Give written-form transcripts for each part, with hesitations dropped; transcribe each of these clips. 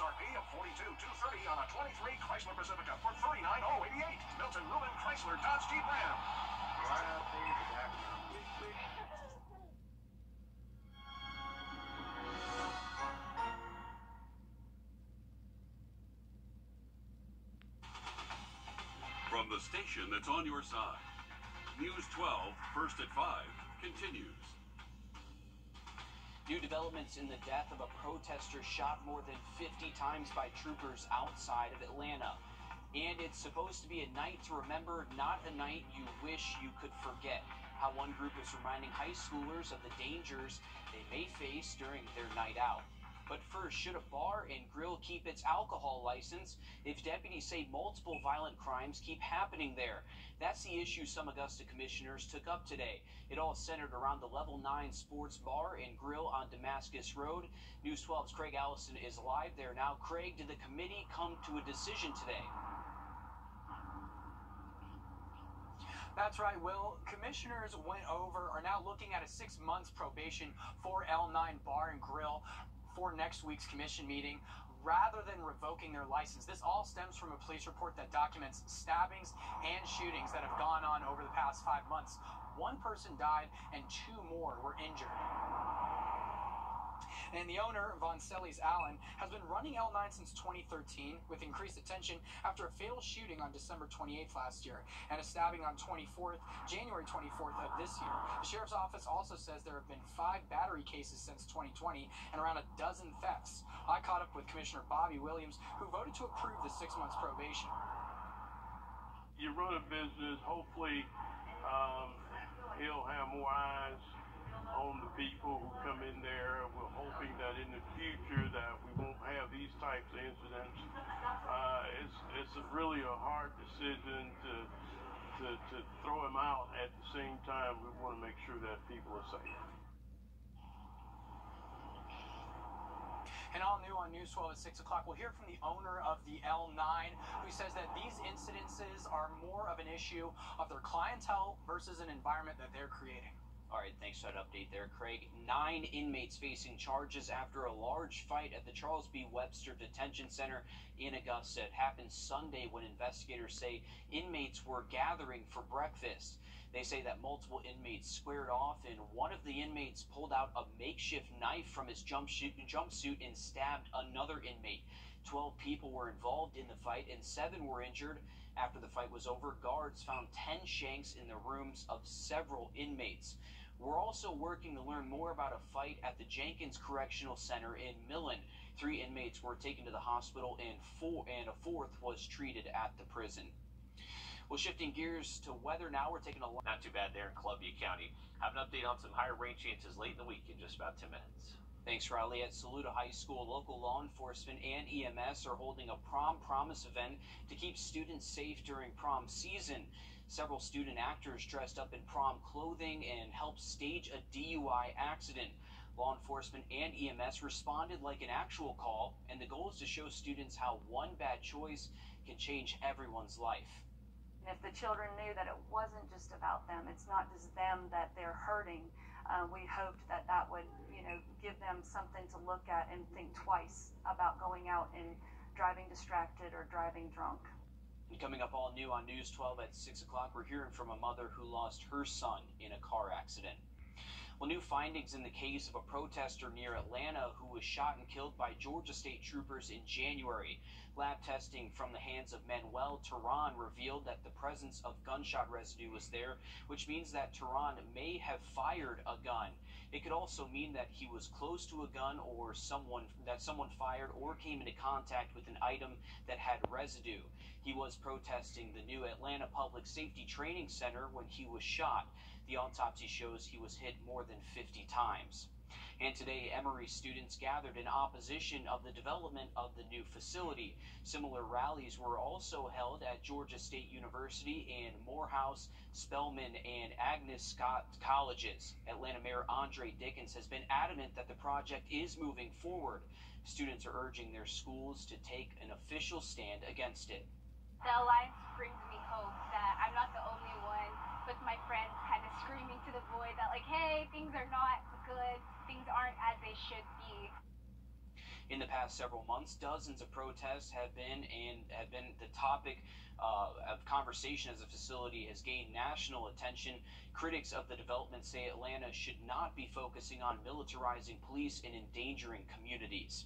MSRP of $42,230 on a 23 Chrysler Pacifica for $39,088. Milton Ruben Chrysler Dodge Jeep Ram. Right out there in the background. Quick. From the station that's on your side, News 12, first at 5, continues. New developments in the death of a protester shot more than 50 times by troopers outside of Atlanta. And it's supposed to be a night to remember, not a night you wish you could forget. How one group is reminding high schoolers of the dangers they may face during their night out. But first, should a bar and grill keep its alcohol license if deputies say multiple violent crimes keep happening there? That's the issue some Augusta commissioners took up today. It all centered around the Level 9 Sports Bar and Grill on Damascus Road. News 12's Craig Allison is live there now. Craig, did the committee come to a decision today? That's right, Will. Commissioners are now looking at a 6 months probation for L9 Bar and Grill for next week's commission meeting, rather than revoking their license. This all stems from a police report that documents stabbings and shootings that have gone on over the past 5 months. One person died and 2 more were injured. And the owner, Voncellis Allen, has been running L9 since 2013 with increased attention after a fatal shooting on December 28th last year and a stabbing on January 24th of this year. The sheriff's office also says there have been 5 battery cases since 2020 and around a dozen thefts. I caught up with Commissioner Bobby Williams, who voted to approve the 6 months probation. You run a business, hopefully he'll have more eyes on the people who come in there. We're hoping that in the future that we won't have these types of incidents. It's really a hard decision to throw him out. At the same time, we want to make sure that people are safe. And all new on News 12 at 6 o'clock, we'll hear from the owner of the L9, who says that these incidences are more of an issue of their clientele versus an environment that they're creating. All right, thanks for that update there, Craig. 9 inmates facing charges after a large fight at the Charles B. Webster Detention Center in Augusta. It happened Sunday when investigators say inmates were gathering for breakfast. They say that multiple inmates squared off, and one of the inmates pulled out a makeshift knife from his jumpsuit and stabbed another inmate. 12 people were involved in the fight, and 7 were injured. After the fight was over, guards found 10 shanks in the rooms of several inmates. We're also working to learn more about a fight at the Jenkins Correctional Center in Millen. 3 inmates were taken to the hospital, and a 4th was treated at the prison. Well, shifting gears to weather now, we're taking a look. Not too bad there in Columbia County. Have an update on some higher rain chances late in the week in just about 10 minutes. Thanks, Riley. At Saluda High School, local law enforcement and EMS are holding a prom promise event to keep students safe during prom season. Several student actors dressed up in prom clothing and helped stage a DUI accident. Law enforcement and EMS responded like an actual call, and the goal is to show students how one bad choice can change everyone's life. If the children knew that it wasn't just about them, it's not just them that they're hurting, we hoped that that would, give them something to look at and think twice about going out and driving distracted or driving drunk. And coming up all new on News 12 at 6 o'clock, we're hearing from a mother who lost her son in a car accident. Well, new findings in the case of a protester near Atlanta who was shot and killed by Georgia State troopers in January. Lab testing from the hands of Manuel Tehran revealed that the presence of gunshot residue was there, which means that Tehran may have fired a gun. It could also mean that he was close to a gun or someone fired or came into contact with an item that had residue. He was protesting the new Atlanta Public Safety Training Center when he was shot. The autopsy shows he was hit more than 50 times. And today, Emory students gathered in opposition of the development of the new facility. Similar rallies were also held at Georgia State University and Morehouse, Spelman, and Agnes Scott colleges. Atlanta Mayor Andre Dickens has been adamant that the project is moving forward. Students are urging their schools to take an official stand against it. The Alliance brings me hope that I'm not the only one with my friends kind of screaming to the void that, like, hey, things are not good, things aren't as they should be. In the past several months, dozens of protests have been the topic of conversation as the facility has gained national attention. Critics of the development say Atlanta should not be focusing on militarizing police and endangering communities.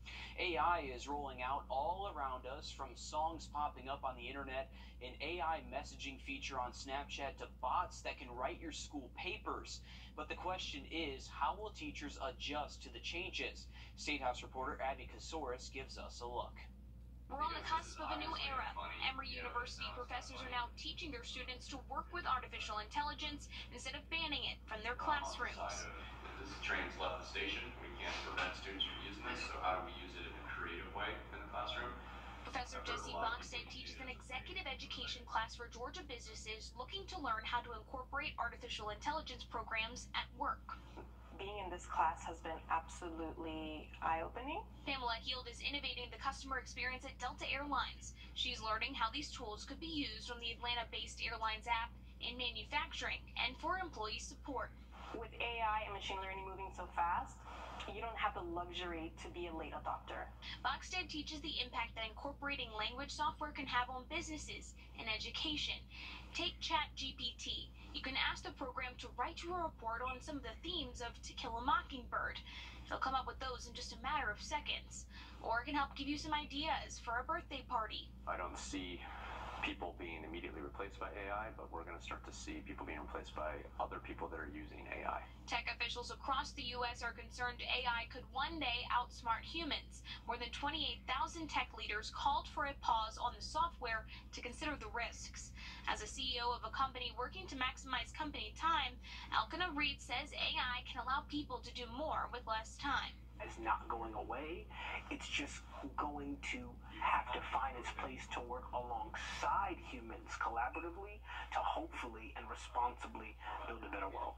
AI is rolling out all around us, from songs popping up on the internet, an AI messaging feature on Snapchat, to bots that can write your school papers. But the question is, how will teachers adjust to the changes? State House reporter Abby Kasoris gives us a look. We're on the cusp of a new era. Emory University professors are now teaching their students to work with artificial intelligence instead of banning it from their classrooms. This train's left the station. We can't prevent students from using this, so how do we use it in a creative way in the classroom? Professor Jesse Bogstad teaches an executive education class for Georgia businesses looking to learn how to incorporate artificial intelligence programs at work. Being in this class has been absolutely eye-opening. Pamela Heald is innovating the customer experience at Delta Airlines. She's learning how these tools could be used on the Atlanta-based airlines app in manufacturing and for employee support. With AI and machine learning moving so fast, you don't have the luxury to be a late adopter. Bogstad teaches the impact that incorporating language software can have on businesses and education. Take ChatGPT. You can ask the program to write you a report on some of the themes of To Kill a Mockingbird. It'll come up with those in just a matter of seconds. Or it can help give you some ideas for a birthday party. I don't see people being immediately replaced by AI, but we're going to start to see people being replaced by other people that are using AI. Tech officials across the U.S. are concerned AI could one day outsmart humans. More than 28,000 tech leaders called for a pause on the software to consider the risks. As a CEO of a company working to maximize company time, Elkanah Reed says AI can allow people to do more with less time. It's not going away. It's just going to have to find its place to work alongside humans collaboratively to hopefully and responsibly build a better world.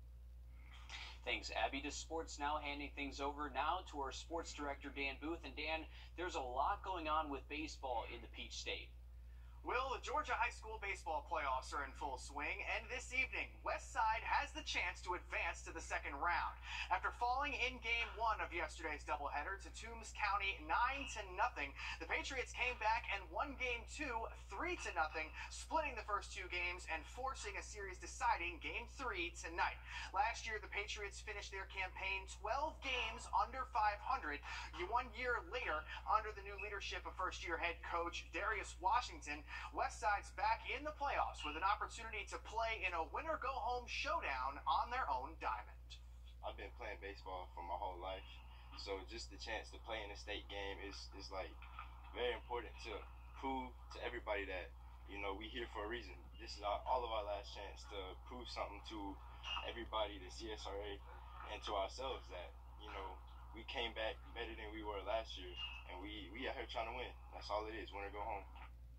Thanks, Abby. To sports now, handing things over now to our sports director, Dan Booth. And Dan, there's a lot going on with baseball in the Peach State. Will, the Georgia high school baseball playoffs are in full swing, and this evening, Westside has the chance to advance to the second round. After falling in Game 1 of yesterday's doubleheader to Toombs County 9-0, the Patriots came back and won Game 2 3-0, splitting the first two games and forcing a series-deciding Game 3 tonight. Last year, the Patriots finished their campaign 12 games under 500. 1 year later, under the new leadership of first-year head coach Darius Washington, Westside's back in the playoffs with an opportunity to play in a winner-go-home showdown on their own diamond. I've been playing baseball for my whole life, so just the chance to play in a state game is like very important to prove to everybody that, you know, we here for a reason. This is all of our last chance to prove something to everybody, the CSRA, and to ourselves that, you know, we came back better than we were last year, and we out here trying to win. That's all it is, winner go home.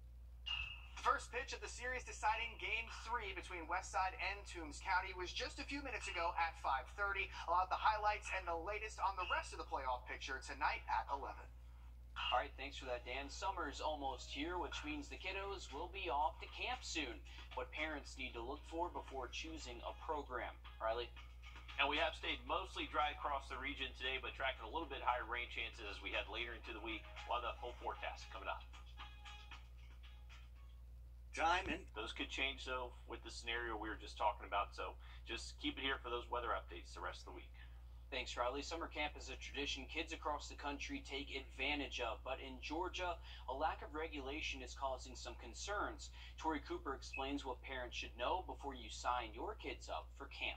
First pitch of the series-deciding Game 3 between Westside and Toombs County was just a few minutes ago at 5:30. I'll have the highlights and the latest on the rest of the playoff picture tonight at 11. All right, thanks for that, Dan. Summer's almost here, which means the kiddos will be off to camp soon. What parents need to look for before choosing a program. Riley? And we have stayed mostly dry across the region today, but tracking a little bit higher rain chances as we head later into the week. We'll have the full forecast coming up. Diamond. Those could change, though, with the scenario we were just talking about. So just keep it here for those weather updates the rest of the week. Thanks, Riley. Summer camp is a tradition kids across the country take advantage of. But in Georgia, a lack of regulation is causing some concerns. Tori Cooper explains what parents should know before you sign your kids up for camp.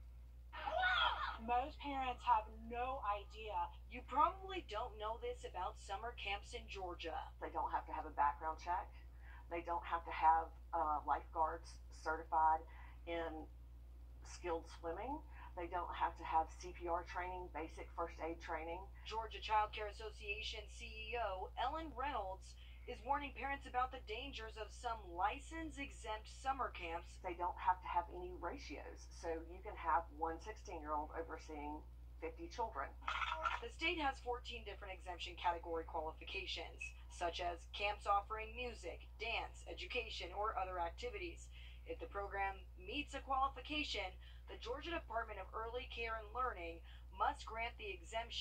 Most parents have no idea. You probably don't know this about summer camps in Georgia. They don't have to have a background check. They don't have to have lifeguards certified in skilled swimming. They don't have to have CPR training, basic first aid training. Georgia Child Care Association CEO Ellen Reynolds is warning parents about the dangers of some license-exempt summer camps. They don't have to have any ratios, so you can have one 16-year-old overseeing 50 children. The state has 14 different exemption category qualifications, such as camps offering music, dance, education, or other activities. If the program meets a qualification, the Georgia Department of Early Care and Learning must grant the exemption.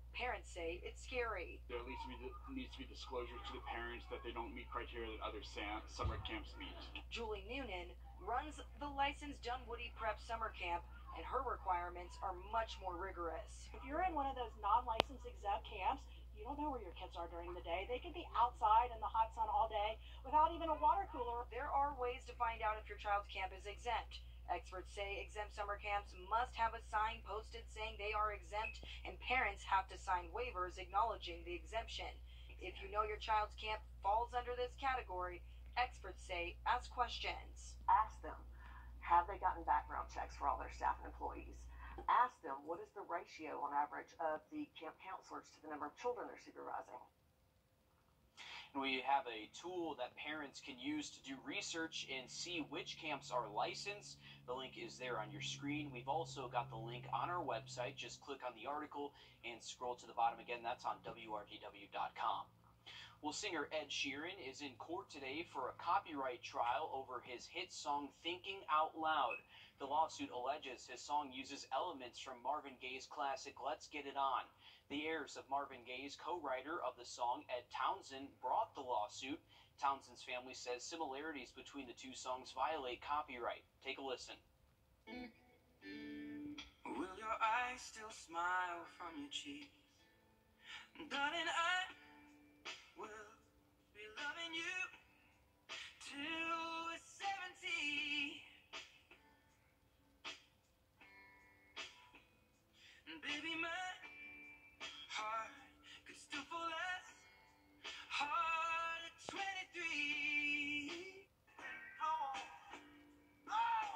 Parents say it's scary. There needs to be disclosure to the parents that they don't meet criteria that other summer camps meet. Julie Noonan runs the licensed Dunwoody Prep Summer Camp, and her requirements are much more rigorous. If you're in one of those non-licensed exempt camps, you don't know where your kids are during the day. They could be outside in the hot sun all day without even a water cooler. There are ways to find out if your child's camp is exempt. Experts say exempt summer camps must have a sign posted saying they are exempt, and parents have to sign waivers acknowledging the exemption. If you know your child's camp falls under this category, experts say ask questions. Ask them, have they gotten background checks for all their staff and employees? Ask them, what is the ratio on average of the camp counselors to the number of children they're supervising? And we have a tool that parents can use to do research and see which camps are licensed. The link is there on your screen. We've also got the link on our website. Just click on the article and scroll to the bottom. Again, that's on WRDW.com. Well, singer Ed Sheeran is in court today for a copyright trial over his hit song Thinking Out Loud. The lawsuit alleges his song uses elements from Marvin Gaye's classic Let's Get It On. The heirs of Marvin Gaye's co-writer of the song, Ed Townsend, brought the lawsuit. Townsend's family says similarities between the two songs violate copyright. Take a listen. Will your eyes still smile from your cheeks? Darling, I will be loving you till we're 70. And baby, my heart could still fall as hard at 23. Oh, oh.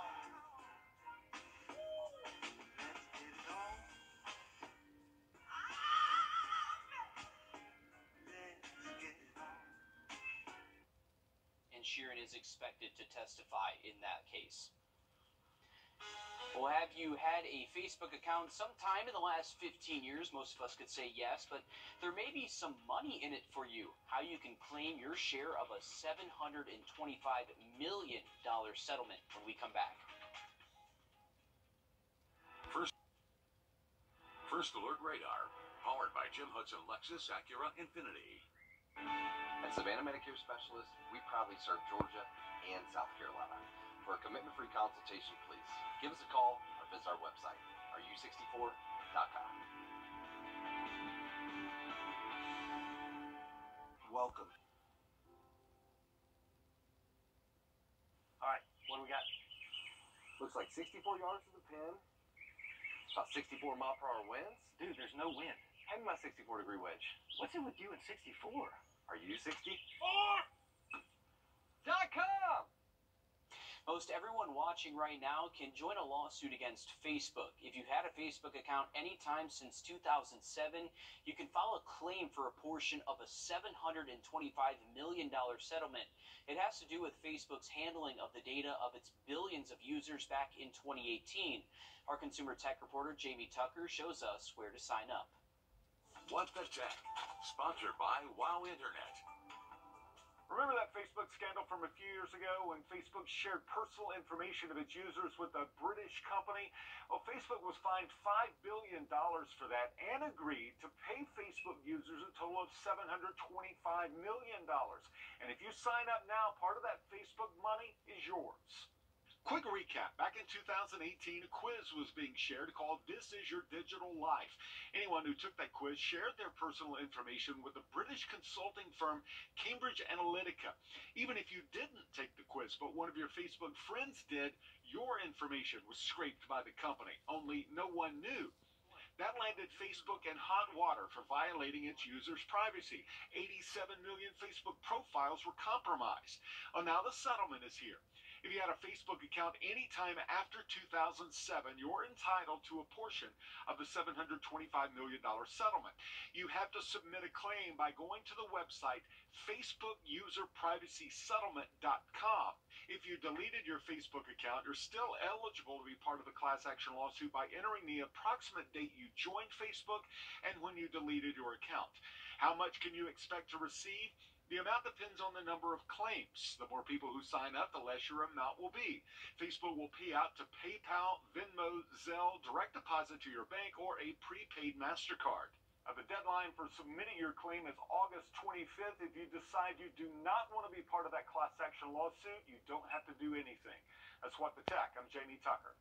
Let's get it on. Let's get it on. And Sheeran is expected to testify in that case. Well, have you had a Facebook account sometime in the last 15 years? Most of us could say yes, but there may be some money in it for you. How you can claim your share of a $725 million settlement when we come back. First Alert Radar, powered by Jim Hudson Lexus Acura Infinity. At Savannah Medicare Specialists, we proudly serve Georgia and South Carolina. For a commitment-free consultation, please give us a call or visit our website, RU64.com. Welcome. All right, what do we got? Looks like 64 yards to the pin. About 64 mile per hour winds. Dude, there's no wind. Hand me my 64-degree wedge. What's it with you and 64? Are you 64? .com! Most everyone watching right now can join a lawsuit against Facebook. If you've had a Facebook account anytime since 2007, you can file a claim for a portion of a $725 million settlement. It has to do with Facebook's handling of the data of its billions of users back in 2018. Our consumer tech reporter, Jamie Tucker, shows us where to sign up. What the Tech, sponsored by Wow Internet. Remember that Facebook scandal from a few years ago when Facebook shared personal information of its users with a British company? Well, Facebook was fined $5 billion for that and agreed to pay Facebook users a total of $725 million. And if you sign up now, part of that Facebook money is yours. Quick recap. Back in 2018, a quiz was being shared called This Is Your Digital Life. Anyone who took that quiz shared their personal information with the British consulting firm Cambridge Analytica. Even if you didn't take the quiz, but one of your Facebook friends did, your information was scraped by the company. Only no one knew. That landed Facebook in hot water for violating its users' privacy. 87 million Facebook profiles were compromised. Oh, now the settlement is here. If you had a Facebook account anytime after 2007, you're entitled to a portion of the $725 million settlement. You have to submit a claim by going to the website FacebookUserPrivacySettlement.com. If you deleted your Facebook account, you're still eligible to be part of the class action lawsuit by entering the approximate date you joined Facebook and when you deleted your account. How much can you expect to receive? The amount depends on the number of claims. The more people who sign up, the less your amount will be. Facebook will pay out to PayPal, Venmo, Zelle, direct deposit to your bank, or a prepaid MasterCard. The deadline for submitting your claim is August 25th. If you decide you do not want to be part of that class action lawsuit, you don't have to do anything. That's What the Tech. I'm Jamie Tucker.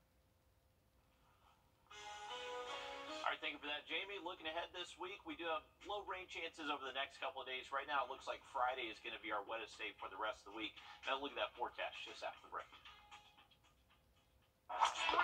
All right, thank you for that, Jamie. Looking ahead this week, we do have low rain chances over the next couple of days. Right now, it looks like Friday is going to be our wettest day for the rest of the week. Now, look at that forecast just after the break.